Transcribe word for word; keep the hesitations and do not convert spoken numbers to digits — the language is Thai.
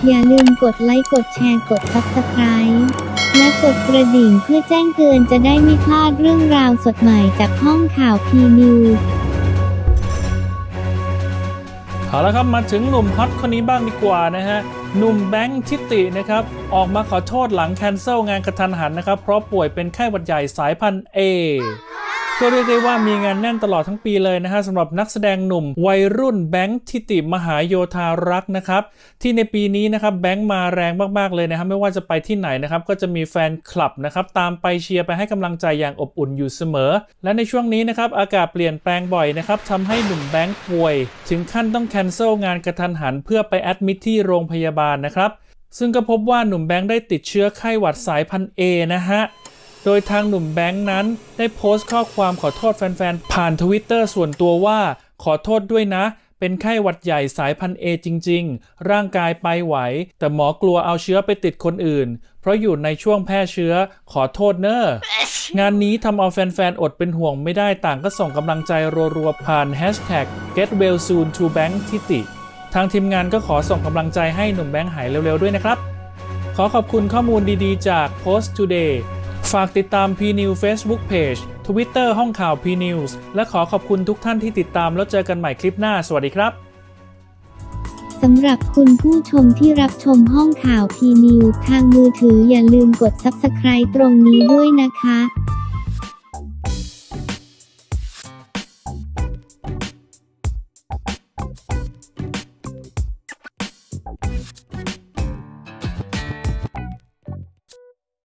อย่าลืมกดไลค์กดแชร์กด ซับสไครบ์ และกดกระดิ่งเพื่อแจ้งเตือนจะได้ไม่พลาดเรื่องราวสดใหม่จากห้องข่าวพีนิวส์เอาละครับมาถึงหนุ่มฮอตคนนี้บ้างดีกว่านะฮะหนุ่มแบงค์ทิตินะครับออกมาขอโทษหลังแคนเซิลงานกระทันหันนะครับเพราะป่วยเป็นไข้หวัดใหญ่สายพันธุ์ A ก็เรียกได้ว่ามีงานแน่นตลอดทั้งปีเลยนะฮะสำหรับนักแสดงหนุ่มวัยรุ่นแบงค์ทิติมหาโยธารักษ์นะครับที่ในปีนี้นะครับแบงค์มาแรงมากๆเลยนะครับไม่ว่าจะไปที่ไหนนะครับก็จะมีแฟนคลับนะครับตามไปเชียร์ไปให้กำลังใจอย่างอบอุ่นอยู่เสมอและในช่วงนี้นะครับอากาศเปลี่ยนแปลงบ่อยนะครับทำให้หนุ่มแบงค์ป่วยถึงขั้นต้องแคนเซิลงานกระทันหันเพื่อไปแอดมิทที่โรงพยาบาลนะครับซึ่งก็พบว่าหนุ่มแบงค์ได้ติดเชื้อไข้หวัดสายพันธุ์ A นะฮะโดยทางหนุ่มแบงค์นั้นได้โพสต์ข้อความขอโทษแฟนๆผ่านทวิตเตอร์ส่วนตัวว่าขอโทษด้วยนะเป็นไข้หวัดใหญ่สายพันธุ์ A จริงๆร่างกายไปไหวแต่หมอกลัวเอาเชื้อไปติดคนอื่นเพราะอยู่ในช่วงแพร่เชื้อขอโทษเนอะงานนี้ทำเอาแฟนๆอดเป็นห่วงไม่ได้ต่างก็ส่งกำลังใจรัวๆผ่าน แฮชแท็ก เก็ต เวล ซูน ทู แบงค์ ทิติทางทีมงานก็ขอส่งกำลังใจให้หนุ่มแบงค์หายเร็วๆด้วยนะครับขอขอบคุณข้อมูลดีๆจาก โพสต์ ทูเดย์ฝากติดตาม พี นิวส์ Facebook Page Twitter ห้องข่าว พี นิวส์ และขอขอบคุณทุกท่านที่ติดตามแล้วเจอกันใหม่คลิปหน้าสวัสดีครับสำหรับคุณผู้ชมที่รับชมห้องข่าว พี นิวส์ ทางมือถืออย่าลืมกด ซับสไครบ์ ตรงนี้ด้วยนะคะ